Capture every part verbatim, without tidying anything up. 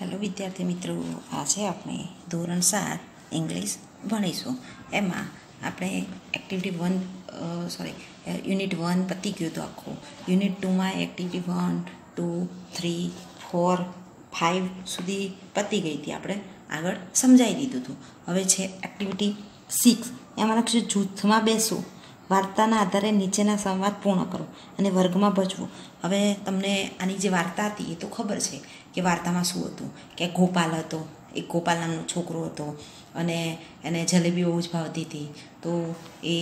Hello વિદ્યાર્થી મિત્રો, આજે આપણે ધોરણ સાત ઇંગ્લિશ ભણીશું. એમાં આપણે activity one sorry unit one પતી ગયું હતું આખું. યુનિટ ટુમાં activity one two three four five સુધી પતી ગઈ હતી, આપણે આગળ સમજાવી દીધું હતું. હવે છે એક્ટિવિટી સિક્સ. એમાં લખશું જૂથમાં બેસવું, વાર્તાના આધારે નીચેના સંવાદ પૂર્ણ કરો અને વર્ગમાં ભજવું. હવે તમને આની જે વાર્તા હતી એ તો ખબર છે કે વાર્તામાં શું હતું, કે ગોપાલ હતો, એક ગોપાલ નામનો છોકરો હતો અને એને જલેબી બહુ જ ભાવતી હતી. તો એ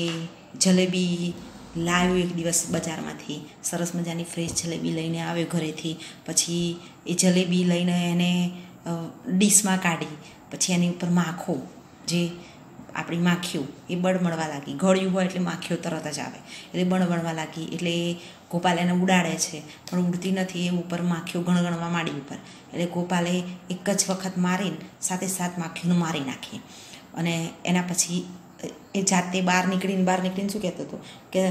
જલેબી લાવ્યો એક દિવસ બજારમાંથી, સરસ મજાની ફ્રેશ જલેબી લઈને આવ્યો ઘરેથી. પછી એ જલેબી લઈને એને ડીશમાં કાઢી, પછી એની ઉપર માખો, જે આપણી માખીઓ એ બળમળવા લાગી. ગળ્યું હોય એટલે માખીઓ તરત જ આવે, એટલે બળમળવા લાગી. એટલે ગોપાલ એને ઉડાડે છે પણ ઉડતી નથી, એ ઉપર માખીઓ ગણગણવા માંડી ઉપર. એટલે ગોપાલે એક જ વખત મારીને સાથે સાત માખીઓને મારી નાખી. અને એના પછી એ જાતે બહાર નીકળીને બહાર નીકળીને શું કહેતો હતો કે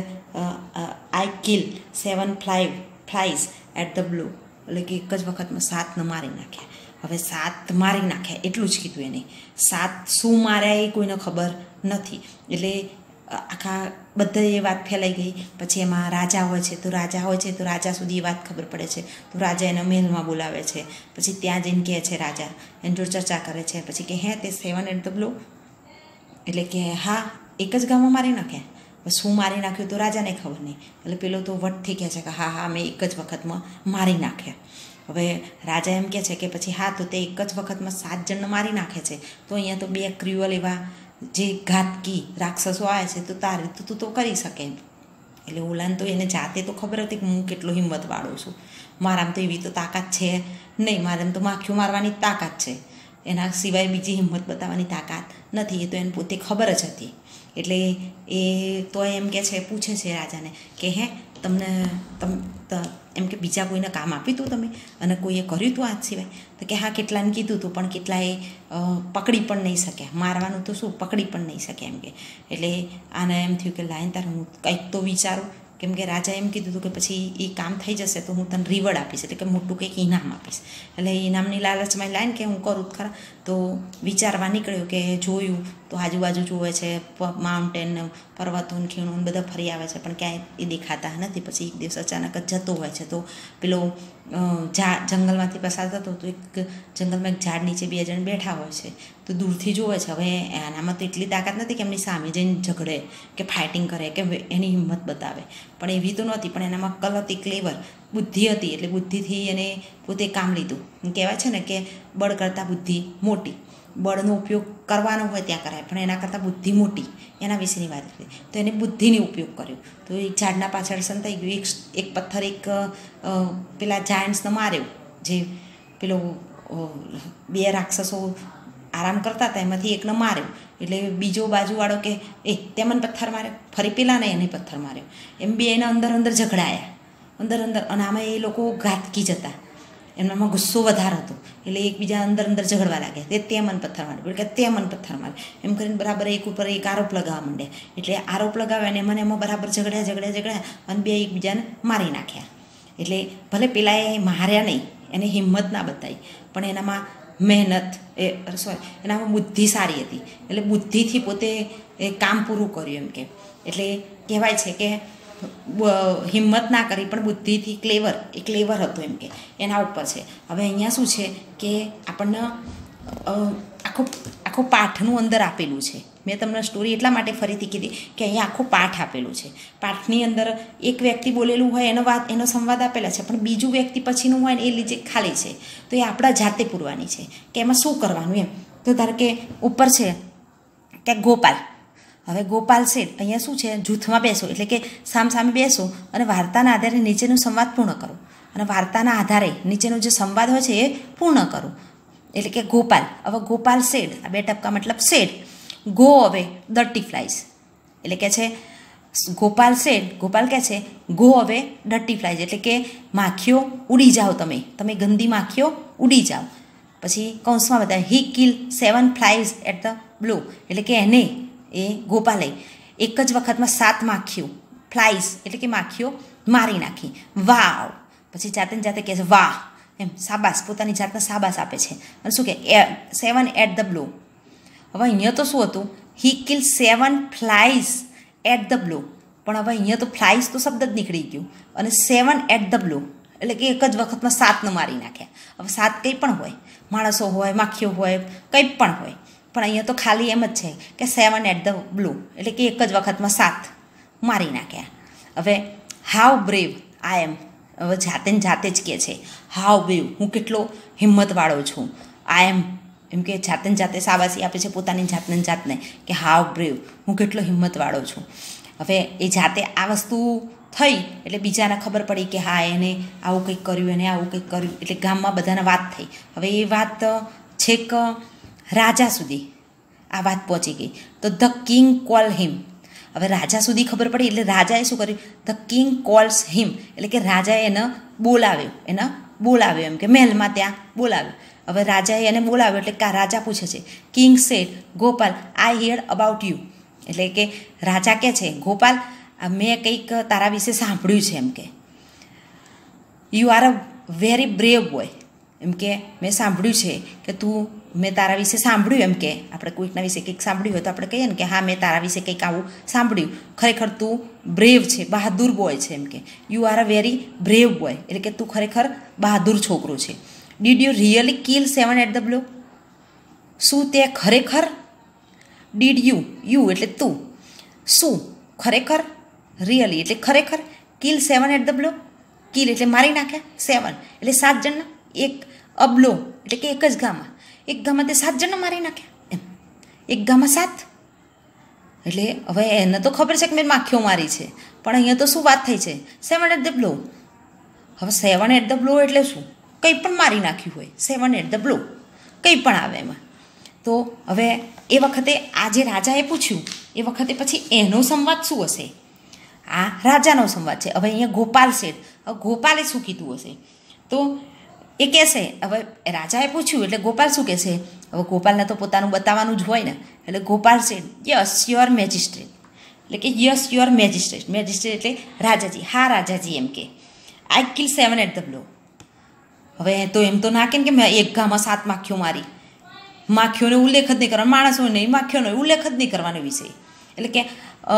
I kill seven fly flies at the blue, એટલે કે એક જ વખતમાં સાતને મારી નાખ્યા. હવે સાત મારી નાખ્યા એટલું જ કીધું એને. સાત શું માર્યા એ કોઈને ખબર નથી. એટલે આખા બધા એ વાત ફેલાઈ ગઈ. પછી એમાં રાજા હોય છે તો રાજા હોય છે તો રાજા સુધી એ વાત ખબર પડે છે. તો રાજા એને મહેલમાં બોલાવે છે. પછી ત્યાં જઈને કહે છે રાજા, એની જોડે ચર્ચા કરે છે. પછી કે હે તે સેવન એટ ધ બ્લુ, એટલે કે હા એક જ ગામમાં મારી નાખ્યા. શું મારી નાખ્યું તો રાજાને ખબર નહીં. એટલે પેલો તો વટથી કહે છે કે હા હા મેં એક જ વખતમાં મારી નાખ્યા. હવે રાજા એમ કહે છે કે પછી હા તો તે એક જ વખતમાં સાત જણને મારી નાખે છે, તો અહીંયા તો બે ક્રુઅલ એવા જે ઘાતકી રાક્ષસો આવે છે, તો તારે તો તું તો કરી શકે. એટલે ઓલાને તો એને જાતે તો ખબર હતી કે હું કેટલો હિંમતવાળો છું, મારામાં તો એવી તો તાકાત છે નહીં, મારામાં તો માખીઓ મારવાની તાકાત છે, એના સિવાય બીજી હિંમત બતાવવાની તાકાત નથી. એ તો એને પોતે ખબર જ હતી. એટલે એ તો એમ કે છે, પૂછે છે રાજાને કે હે તમને તમ એમ કે બીજા કોઈને કામ આપ્યું હતું તમે અને કોઈએ કર્યું હતું આજ સિવાય? તો કે હા કેટલાને કીધું હતું પણ કેટલાએ પકડી પણ નહીં શક્યા. મારવાનું તો શું, પકડી પણ નહીં શક્યા એમ કે. એટલે આને એમ થયું કે લાઈન તાર હું કંઈક તો વિચારું, કેમ કે રાજા એમ કીધું હતું કે પછી એ કામ થઈ જશે તો હું તને રિવોર્ડ આપીશ, એટલે કે મોટું કંઈક ઇનામ આપીશ. એટલે ઇનામની લાલચમાં લાઈન કે હું કરું ખરા. તો વિચારવા નીકળ્યો કે જોયું તો આજુબાજુ જુએ છે માઉન્ટેન, પર્વતો, ખીણો બધા ફરી આવે છે પણ ક્યાંય એ દેખાતા નથી. પછી એક દિવસ અચાનક જ જતો હોય છે તો પેલો ઝાડ જંગલમાંથી પસાર થતો તો એક જંગલમાં એક ઝાડ નીચે બે જણ બેઠા હોય છે. તો દૂરથી જોવે છે. હવે એનામાં તો એટલી તાકાત નથી કે એમની સામે જઈને ઝઘડે કે ફાઇટિંગ કરે કે એની હિંમત બતાવે, પણ એવી તો નહોતી. પણ એનામાં કલ હતી, ક્લેવર, બુદ્ધિ હતી. એટલે બુદ્ધિથી એને પોતે કામ લીધું. કહેવાય છે ને કે બળ કરતાં બુદ્ધિ મોટી. બળનો ઉપયોગ કરવાનો હોય ત્યાં કરાય, પણ એના કરતાં બુદ્ધિ મોટી, એના વિશેની વાત કરી. તો એને બુદ્ધિનો ઉપયોગ કર્યો. તો એક ઝાડના પાછળ સંતાઈ ગયું. એક એક પથ્થર એક પેલા જાયન્ટ્સને માર્યો, જે પેલો બે રાક્ષસો આરામ કરતા હતા એમાંથી એકને માર્યો. એટલે બીજો બાજુવાળો કે એ તે મને પથ્થર માર્યો, ફરી પેલાને એને પથ્થર માર્યો. એમ બે એને અંદર અંદર ઝઘડાયા, અંદર અંદર. અને આમાં એ લોકો ઘાતકી જ હતા, એમનામાં ગુસ્સો વધારે હતો. એટલે એકબીજા અંદર અંદર ઝઘડવા લાગ્યા. તે તે મને પથ્થર માર્યો, કે તે મને પથ્થર માર્યો, એમ કરીને બરાબર એક ઉપર એક આરોપ લગાવવા માંડ્યા. એટલે આરોપ લગાવ્યા અને મને એમાં બરાબર ઝઘડ્યા ઝઘડ્યા ઝઘડ્યા અને બે એકબીજાને મારી નાખ્યા. એટલે ભલે પેલા એ માર્યા નહીં, એને હિંમત ના બતાવી, પણ એનામાં મહેનત એ સોરી એનામાં બુદ્ધિ સારી હતી. એટલે બુદ્ધિથી પોતે એ કામ પૂરું કર્યું એમ કે. એટલે કહેવાય છે કે હિંમત ના કરી પણ બુદ્ધિથી ક્લેવર, એ ક્લેવર હતો એમ કે. એના ઉપર છે. હવે અહીંયા શું છે કે આપણને આખો આખો પાઠનું અંદર આપેલું છે. મેં તમને સ્ટોરી એટલા માટે ફરીથી કીધી કે અહીંયા આખો પાઠ આપેલું છે. પાઠની અંદર એક વ્યક્તિ બોલેલું હોય એનો વાત એનો સંવાદ આપેલા છે, પણ બીજું વ્યક્તિ પછીનું હોય ને એ લીધે ખાલી છે. તો એ આપણા જાતે પૂરવાની છે કે એમાં શું કરવાનું એમ. તો ધારો કે ઉપર છે કે ગોપાલ. હવે ગોપાલ શેઠ, અહીંયા શું છે, જૂથમાં બેસો, એટલે કે સામ સામે બેસો અને વાર્તાના આધારે નીચેનું સંવાદ પૂર્ણ કરો. અને વાર્તાના આધારે નીચેનો જે સંવાદ હોય છે એ પૂર્ણ કરો. એટલે કે ગોપાલ, હવે ગોપાલ શેડ, આ બે ટપકા મતલબ shade. Go away dirty flies, એટલે કે છે ગોપાલ શેડ, ગોપાલ કહે છે ગો અવે ડર્ટી ફ્લાઈઝ, એટલે કે માખીઓ ઉડી જાઓ, તમે તમે ગંદી માખીઓ ઉડી જાઓ. પછી કૌંસમાં બતાવે he kill seven flies at the blue, એટલે કે એને એ ગોપાલે એક જ વખતમાં સાત માખીઓ, ફ્લાઈઝ એટલે કે માખીઓ મારી નાખી. વાવ. પછી જાતે જાતે કહે છે વાહ એમ સાબાસ, પોતાની જાતને સાબાસ આપે છે. અને શું કે સેવન એટ ધ બ્લો. હવે અહીંયા તો શું હતું, he kill seven flies at the blow, પણ હવે અહીંયા તો ફ્લાઇઝ તો શબ્દ જ નીકળી ગયું અને સેવન એટ ધ બ્લો એટલે કે એક જ વખતમાં સાતને મારી નાખ્યા. હવે સાત કંઈ પણ હોય, માણસો હોય, માખીઓ હોય, કંઈ પણ હોય, પણ અહીંયા તો ખાલી એમ જ છે કે સેવન એટ ધ બ્લો એટલે કે એક જ વખતમાં સાત મારી નાખ્યા. હવે હાઉ બ્રેવ આઈ એમ, હવે જાતે ને જાતે જ કહે છે હાઉ બ્રેવ, હું કેટલો હિંમતવાળો છું. આઈ એમ એમ કે જાતે ને જાતે શાબાશી આપે છે પોતાની જાતને જાતને કે હાઉ બ્રેવ, હું કેટલો હિંમતવાળો છું. હવે એ જાતે આ વસ્તુ થઈ એટલે બીજાને ખબર પડી કે હા એને આવું કંઈક કર્યું, એને આવું કંઈક કર્યું, એટલે ગામમાં બધાને વાત થઈ. હવે એ વાત છેક રાજા સુધી આ વાત પહોંચી ગઈ. તો ધ કિંગ કોલ હિમ, હવે રાજા સુધી ખબર પડી એટલે રાજાએ શું કર્યું, ધ કિંગ કોલ્સ હિમ એટલે કે રાજાએ એને બોલાવ્યો, એને બોલાવ્યો એમ કે મહેલમાં ત્યાં બોલાવ્યો. હવે રાજાએ એને બોલાવ્યો એટલે રાજા પૂછે છે, king said Gopal I hear about you, એટલે કે રાજા કહે છે ગોપાલ મેં કંઈક તારા વિશે સાંભળ્યું છે એમ કે you are a very brave boy, એમ કે મેં સાંભળ્યું છે કે તું, મેં તારા વિશે સાંભળ્યું એમ કે આપણે કોઈકના વિશે કંઈક સાંભળ્યું હોય તો આપણે કહીએ ને કે હા મેં તારા વિશે કંઈક આવું સાંભળ્યું, ખરેખર તું બ્રેવ છે, બહાદુર બોય છે એમ કે you are a very brave boy એટલે કે તું ખરેખર બહાદુર છોકરો છે. Did you really kill seven at the blow, શું તે ખરેખર, ડીડ યુ, યુ એટલે તું, શું ખરેખર, રિયલી એટલે ખરેખર, kill seven at the blow, kill એટલે મારી નાખ્યા, સેવન એટલે સાત જણના, એક અબલો એટલે કે એક જ ગામમાં, એક ગામમાં તે સાત જણને મારી નાખ્યા એમ, એક ગામમાં સાત એટલે હવે એને તો ખબર છે કે મેં માખીઓ મારી છે, પણ અહીંયા તો શું વાત થઈ છે, સેવન એટ ધ બ્લો. હવે સેવન એટ ધ બ્લો એટલે શું, કંઈ પણ મારી નાખ્યું હોય, સેવન એટ ધ બ્લો કંઈ પણ આવે એમાં. તો હવે એ વખતે આ જે રાજાએ પૂછ્યું એ વખતે પછી એનો સંવાદ શું હશે, આ રાજાનો સંવાદ છે. હવે અહીંયા ગોપાલ શેઠ, હવે ગોપાલે શું કીધું હશે, તો એ કહેશે, હવે રાજાએ પૂછ્યું એટલે ગોપાલ શું કહેશે, હવે ગોપાલને તો પોતાનું બતાવવાનું જ હોય ને, એટલે ગોપાલ શેઠ યસ યોર મેજિસ્ટ્રેટ એટલે કે યસ યોર મેજિસ્ટ્રેટ, મેજિસ્ટ્રેટ એટલે રાજાજી, હા રાજાજી એમ કે I kill seven at the blow. હવે તો એમ તો ના કેમ કે મેં એક ગામમાં સાત માખીઓ મારી, માખીઓનો ઉલ્લેખ જ નહીં કરવાનો, માણસોને નહીં, માખીઓનો ઉલ્લેખ જ નહીં કરવાનો વિષય, એટલે કે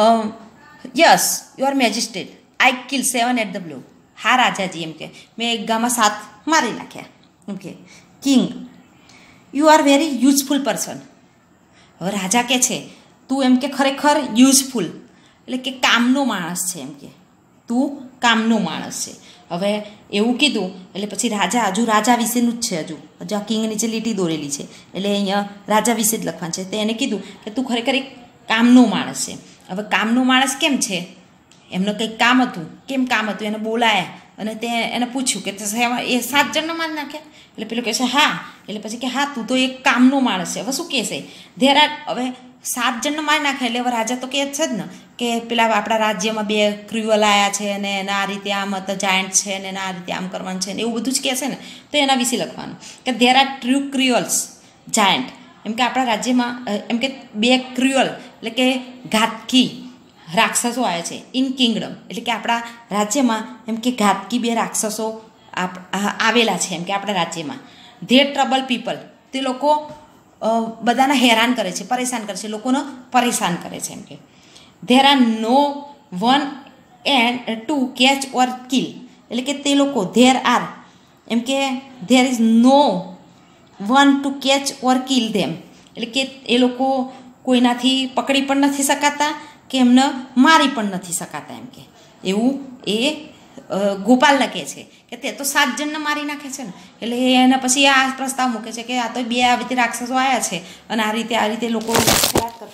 yes your magistrate I kill seven at the blow, હા રાજાજી એમ કે મેં એક ગામમાં સાત મારી નાખ્યા એમ કે. King you are very useful person, હવે રાજા કહે છે તું એમ કે ખરેખર યુઝફુલ એટલે કે કામનો માણસ છે એમ કે તું કામનો માણસ છે. હવે એવું કીધું એટલે પછી રાજા, હજુ રાજા વિશેનું જ છે, હજુ હજુ આ કિંગ નીચે લીટી દોરેલી છે એટલે અહીંયા રાજા વિશે જ લખવાનું છે. તો એને કીધું કે તું ખરેખર એક કામનો માણસ છે. હવે કામનો માણસ કેમ છે, એમને કંઈક કામ હતું, કેમ કામ હતું, એને બોલાયા અને તે એને પૂછ્યું કે એ સાત જણને મારી નાખ્યા, એટલે પેલો કહે છે હા, એટલે પછી કે હા તું તો એક કામનો માણસ છે. હવે શું કહેશે, ધેર આર, હવે સાત જણને મારી નાખ્યા એટલે હવે રાજા તો કહે છે જ ને કે પેલા આપણા રાજ્યમાં બે ક્રુઅલ આવ્યા છે અને એના આ રીતે આમ જાયન્ટ છે અને એના આ રીતે આમ કરવાનું છે ને એવું બધું જ કહેશે ને, તો એના વિશે લખવાનું કે there are two cruels giant, એમ કે આપણા રાજ્યમાં એમ કે બે ક્રુઅલ એટલે કે ઘાતકી રાક્ષસો આવ્યા છે ઇન કિંગડમ, એટલે કે આપણા રાજ્યમાં એમ કે ઘાતકી બે રાક્ષસો આવેલા છે એમ કે આપણા રાજ્યમાં. ધેર ટ્રબલ પીપલ, તે લોકો બધાને હેરાન કરે છે, પરેશાન કરે છે, લોકોને પરેશાન કરે છે એમ કે. There are no one and to catch or kill, એટલે કે તે લોકો ધેર આર એમ કે there is no one to catch or kill them, એટલે કે એ લોકો કોઈનાથી પકડી પણ નથી શકાતા કે એમને મારી પણ નથી શકાતા એમ કે એવું એ ગોપાલને કહે છે કે તે તો સાત જણને મારી નાખે છે ને, એટલે એને પછી આ પ્રસ્તાવ મૂકે છે કે આ તો બે આવી રીતે રાક્ષસો આવ્યા છે અને આ રીતે આ રીતે લોકો વાત કરે.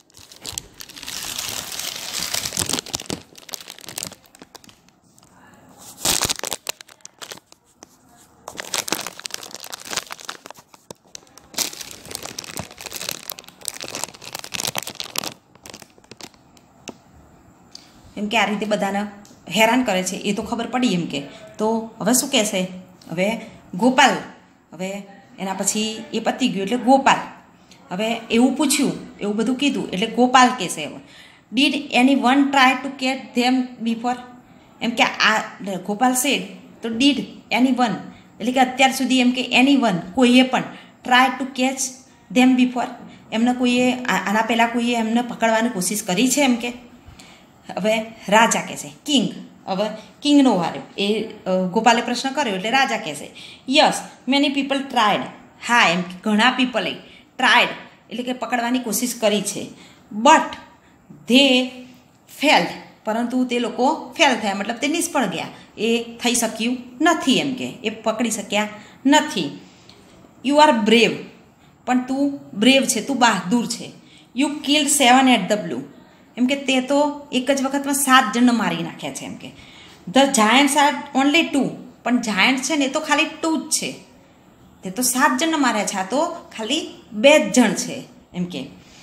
એમ કે આ રીતે બધાને હેરાન કરે છે એ તો ખબર પડી એમ કે. તો હવે શું કહેશે, હવે ગોપાલ, હવે એના પછી એ પતી ગયું એટલે ગોપાલ, હવે એવું પૂછ્યું એવું બધું કીધું એટલે ગોપાલ કહેશે હવે did any one try to catch them before, એમ કે આ ગોપાલ સેડ તો ડીડ એની વન એટલે કે અત્યાર સુધી એમ કે એની વન કોઈએ પણ try to catch them before, એમને કોઈએ આના પહેલાં કોઈએ એમને પકડવાની કોશિશ કરી છે એમ કે. હવે રાજા કહેશે કિંગ. હવે કિંગનો વાર્યો એ ગોપાલે પ્રશ્ન કર્યો એટલે રાજા કહેશે યસ મેની પીપલ ટ્રાયડ. હા એમ કે ઘણા પીપલે ટ્રાયડ એટલે કે પકડવાની કોશિશ કરી છે, બટ ધે ફેલ્ડ, પરંતુ તે લોકો ફેલ થયા, મતલબ તે નિષ્ફળ ગયા, એ થઈ શક્યું નથી એમ કે એ પકડી શક્યા નથી. યુ આર બ્રેવ, પણ તું બ્રેવ છે, તું બહાદુર છે. You killed seven at the blow, એમ કે તે તો એક જ વખતમાં સાત જણને મારી નાખ્યા છે એમ કે. The giants are only two, પણ જાયન્ટ છે ને એ તો ખાલી ટુ જ છે, તે તો સાત જણને માર્યા છે, આ તો ખાલી બે જ જણ છે એમ કે.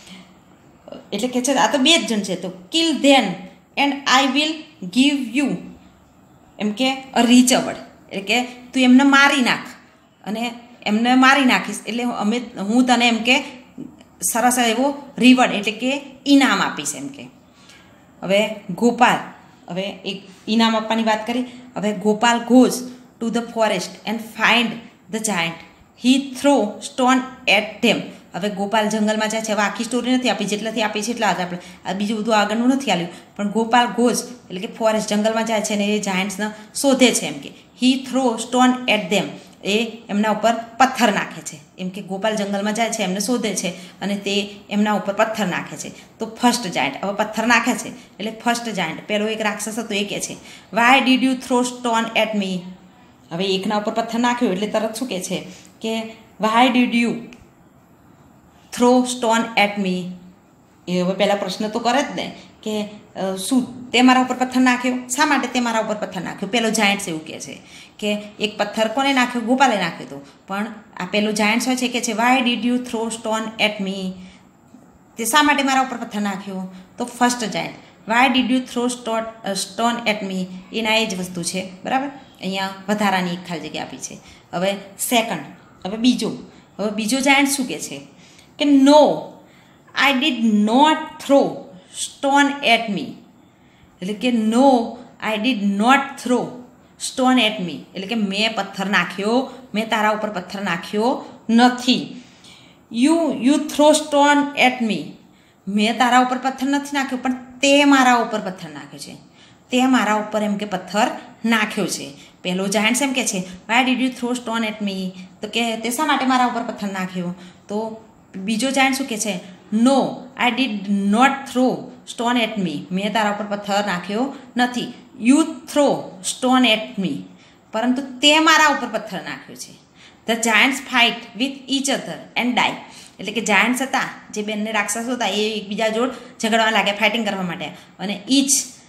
એટલે કે છે આ તો બે જ જણ છે, તો kill then and I will give you એમ કે અ રીચવર્ડ, એટલે કે તું એમને મારી નાખ અને એમને મારી નાખીશ એટલે અમે હું તને એમ કે સરસ એવો રિવર્ડ એટલે કે ઇનામ આપીશ એમ કે. હવે ગોપાલ, હવે એક ઇનામ આપવાની વાત કરી. હવે Gopal goes to the forest and find the giant, he throw stone at them. હવે ગોપાલ જંગલમાં જાય છે. હવે આખી સ્ટોરી નથી આપી, જેટલાથી આપી છે એટલા જ આપણે, આ બીજું બધું આગળનું નથી આવ્યું. પણ ગોપાલ ગોઝ એટલે કે ફોરેસ્ટ જંગલમાં જાય છે ને એ જાયન્ટ્સને શોધે છે એમ કે. He throw stone at them, એ એમના ઉપર પથ્થર નાખે છે એમ કે. ગોપાલ જંગલમાં જાય છે, એમને શોધે છે અને તે એમના ઉપર પથ્થર નાખે છે. તો ફર્સ્ટ જાયન્ટ, હવે પથ્થર નાખે છે એટલે ફર્સ્ટ જાયન્ટ, પેલો એક રાક્ષસ હતો એ કહે છે why did you throw stone at me. હવે એકના ઉપર પથ્થર નાખ્યો એટલે તરત શું કહે છે કે why did you throw stone at me. એ હવે પહેલાં પ્રશ્ન તો કરે જ ને કે શું તે મારા ઉપર પથ્થર નાખ્યો, શા માટે તે મારા ઉપર પથ્થર નાખ્યો. પેલો જાયન્ટ્સ એવું કહે છે કે એક પથ્થર કોને નાખ્યો, ગોપાલે નાખ્યો હતો, પણ આ પેલો જાયન્ટ્સ હોય છે કે છે why did you throw stone at me, તે શા માટે મારા ઉપર પથ્થર નાખ્યો. તો first giant why did you throw stone stone at me, એના એ જ વસ્તુ છે બરાબર. અહીંયા વધારાની એક ખાલી જગ્યા આપી છે. હવે સેકન્ડ, હવે બીજો, હવે બીજો જાયન્ટ શું કહે છે કે no I did not throw stone at me, એટલે કે no I did not throw stone at me, એટલે કે મેં પથ્થર નાખ્યો, મેં તારા ઉપર પથ્થર નાખ્યો નથી. You you throw stone at me, મેં તારા ઉપર પથ્થર નથી નાખ્યો, પણ તે મારા ઉપર પથ્થર નાખ્યો છે, તે મારા ઉપર એમ કે પથ્થર નાખ્યો છે. પહેલો જાયન્ટ્સ એમ કે છે why did you throw stone at me, તો કે તે શા માટે મારા ઉપર પથ્થર નાખ્યો. તો બીજો જાયન્ટ શું કહે છે no I did not throw stone at me, મેં તારા ઉપર પથ્થર નાખ્યો નથી. You throw stone at me, પરંતુ તે મારા ઉપર પથ્થર નાખ્યો છે. The giants fight with each other and die, એટલે કે જાયન્ટ્સ હતા જે બંને રાક્ષસો હતા એ એકબીજા જોડ ઝઘડવા લાગ્યા, ફાઇટિંગ કરવા માટે, અને each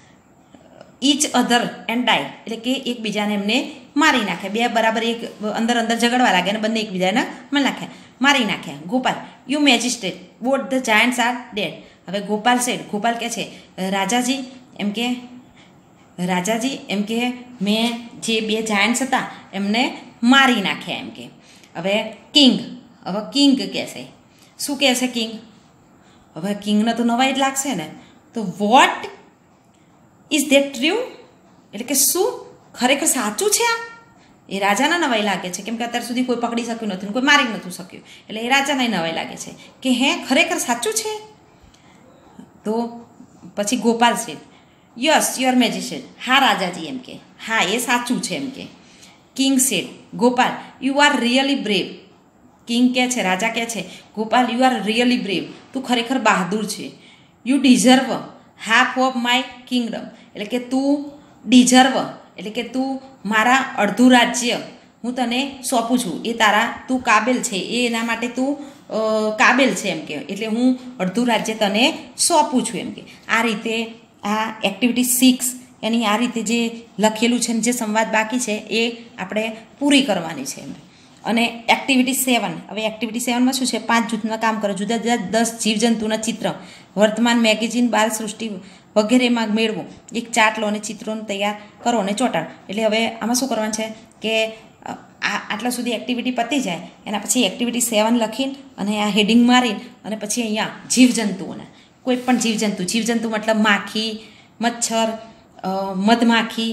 each other and die, એટલે કે એકબીજાને એમને મારી નાખ્યા. બે બરાબર એક અંદર અંદર ઝઘડવા લાગ્યા અને બંને એકબીજાને મારી નાખ્યા મારી નાખ્યા. Gopal you magistrate both the giants are dead. હવે ગોપાલ સેડ, ગોપાલ કહે છે રાજાજી એમ કે રાજાજી એમ કે મેં જે બે જાયન્ટ્સ હતા એમને મારી નાખ્યા એમ કે. હવે કિંગ, હવે કિંગ કહેશે, શું કહેશે કિંગ. હવે કિંગને તો નવાઈ જ લાગશે ને. તો વોટ ઇઝ ધેટ ટ્રુ, એટલે કે શું ખરેખર સાચું છે આ. એ રાજાને નવાઈ લાગે છે કેમ કે અત્યાર સુધી કોઈ પકડી શક્યું નથી, કોઈ મારી નહોતું શક્યું, એટલે એ રાજાને નવાઈ લાગે છે કે હે ખરેખર સાચું છે. તો પછી ગોપાલ છે યસ યોર મેજિસ્ટ્રેટ, હા રાજાજી એમ કે હા એ સાચું છે એમ કે. King said Gopal you are really brave. King કહે છે, રાજા કહે છે Gopal you are really brave, તું ખરેખર બહાદુર છે. You deserve half of my kingdom, એટલે કે તું ડિઝર્વ એટલે કે તું મારા અડધું રાજ્ય હું તને સોંપું છું, એ તારા તું કાબેલ છે, એ એના માટે તું કાબેલ છે એમ કે, એટલે હું અડધું રાજ્ય તને સોંપું છું એમ કે. આ રીતે આ એક્ટિવિટી સિક્સ એની આ રીતે જે લખેલું છે જે સંવાદ બાકી છે એ આપણે પૂરી કરવાની છે. અને એક્ટિવિટી સેવન, હવે એક્ટિવિટી સેવનમાં શું છે, પાંચ જૂથમાં કામ કરો, જુદા જુદા દસ જીવજંતુના ચિત્ર વર્તમાન મેગેઝિન બાલ સૃષ્ટિ વગેરેમાં મેળવો, એક ચાર્ટ લો અને ચિત્રોને તૈયાર કરો અને ચોંટાડો. એટલે હવે આમાં શું કરવાનું છે કે આ આટલા સુધી એક્ટિવિટી પતી જાય એના પછી એક્ટિવિટી સેવન લખીને અને આ હેડિંગ મારીને અને પછી અહીંયા જીવજંતુઓના કોઈ પણ જીવજંતુ, જીવજંતુ મતલબ માખી, મચ્છર, મધમાખી,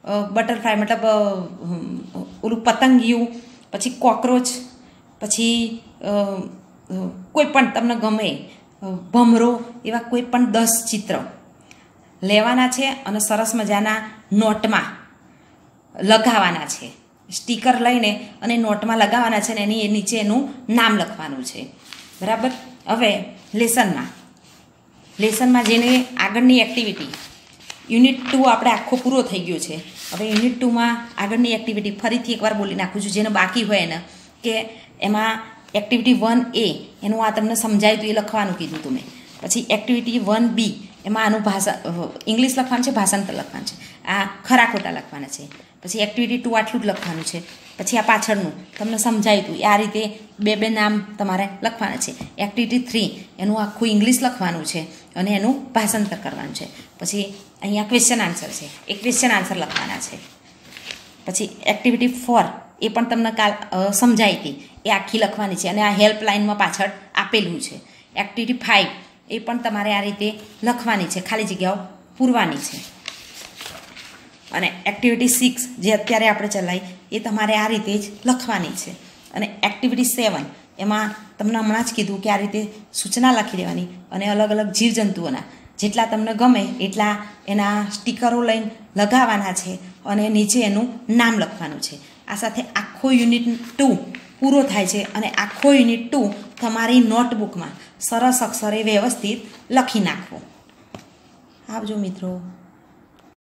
બટરફ્લાય મતલબ ઓલું પતંગિયું, પછી કોકરોચ, પછી કોઈ પણ તમને ગમે ભમરો, એવા કોઈ પણ દસ ચિત્ર લેવાના છે અને સરસ મજાના નોટમાં લગાવવાના છે. સ્ટીકર લઈને અને નોટમાં લગાવવાના છે ને એની નીચે એનું નામ લખવાનું છે. બરાબર. હવે લેસનમાં લેસનમાં જેને આગળની એક્ટિવિટી યુનિટ ટુ આપણે આખો પૂરો થઈ ગયો છે. હવે યુનિટ ટુમાં આગળની એક્ટિવિટી ફરીથી એકવાર બોલી નાખું છું, જેને બાકી હોય એને, કે એમાં એક્ટિવિટી વન એ એનું આ તમને સમજાયું હતું એ લખવાનું કીધું હતું મેં. પછી એક્ટિવિટી વન બી એમાં આનું ભાષા ઇંગ્લિશ લખવાનું છે, ભાષાંતર લખવાનું છે, આ ખરા ખોટા લખવાના છે. પછી એક્ટિવિટી ટુ આટલું જ લખવાનું છે. પછી આ પાછળનું તમને સમજાયું હતું આ રીતે બે બે નામ તમારે લખવાના છે. એક્ટિવિટી થ્રી એનું આખું ઇંગ્લિશ લખવાનું છે અને એનું ભાષાંતર કરવાનું છે. પછી અહીંયા ક્વેશ્ચન આન્સર છે, એ ક્વેશ્ચન આન્સર લખવાના છે. પછી એક્ટિવિટી ફોર એ પણ તમને કાલ સમજાઈ હતી, એ આખી લખવાની છે અને આ હેલ્પલાઇનમાં પાછળ આપેલું છે. એક્ટિવિટી ફાઇવ એ પણ તમારે આ રીતે લખવાની છે, ખાલી જગ્યાઓ પૂરવાની છે. અને એક્ટિવિટી સિક્સ જે અત્યારે આપણે ચલાવી એ તમારે આ રીતે જ લખવાની છે. અને એક્ટિવિટી સેવન એમાં તમને હમણાં જ કીધું કે આ રીતે સૂચના લખી દેવાની અને અલગ અલગ જીવજંતુઓના જેટલા તમને ગમે એટલા એના સ્ટીકરો લઈને લગાવવાના છે અને નીચે એનું નામ લખવાનું છે. આ સાથે આખો યુનિટ ટુ પૂરો થાય છે અને આખો યુનિટ ટુ તમારી નોટબુકમાં સરસ અક્ષરે વ્યવસ્થિત લખી નાખવો. આવજો મિત્રો.